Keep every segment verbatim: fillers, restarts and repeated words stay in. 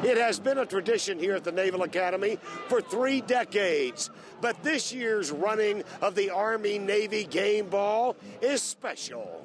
It has been a tradition here at the Naval Academy for three decades, but this year's running of the Army-Navy game ball is special.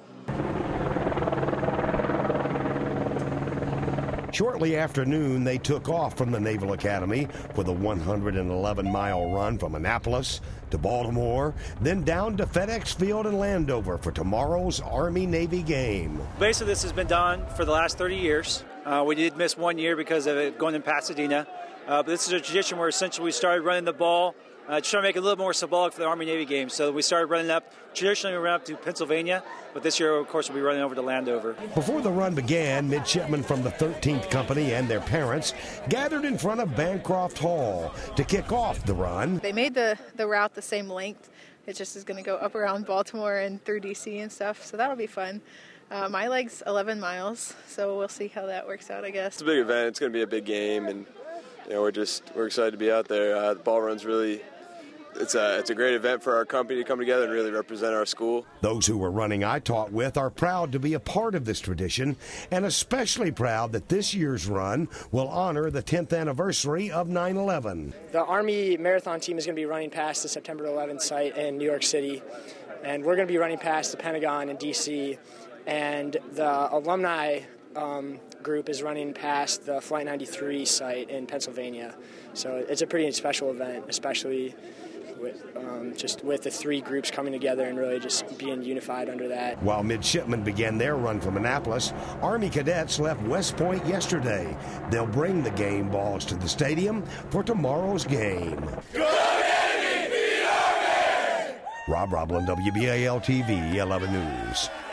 Shortly after noon, they took off from the Naval Academy for the one hundred eleven mile run from Annapolis to Baltimore, then down to FedEx Field in Landover for tomorrow's Army-Navy game. Basically, this has been done for the last thirty years. Uh, we did miss one year because of it going in Pasadena. Uh, but this is a tradition where essentially we started running the ball, uh, trying to make it a little more symbolic for the Army-Navy game. So we started running up, traditionally we ran up to Pennsylvania, but this year, of course, we'll be running over to Landover. Before the run began, midshipmen from the thirteenth Company and their parents gathered in front of Bancroft Hall to kick off the run. They made the, the route the same length. It just is going to go up around Baltimore and through D C and stuff, so that'll be fun. Uh, my leg's eleven miles, so we'll see how that works out, I guess. It's a big event. It's going to be a big game, and you know we're just we're excited to be out there. Uh, the ball run's really it's a it's a great event for our company to come together and really represent our school. Those who were running I taught with are proud to be a part of this tradition, and especially proud that this year's run will honor the tenth anniversary of nine eleven. The Army Marathon team is going to be running past the September eleventh site in New York City, and we're going to be running past the Pentagon in D C, and the alumni um, group is running past the Flight ninety-three site in Pennsylvania. So it's a pretty special event, especially with, um, just with the three groups coming together and really just being unified under that. While midshipmen began their run from Annapolis, Army cadets left West Point yesterday. They'll bring the game balls to the stadium for tomorrow's game. Go Navy, the Army! Rob Roblin, W B A L T V, eleven News.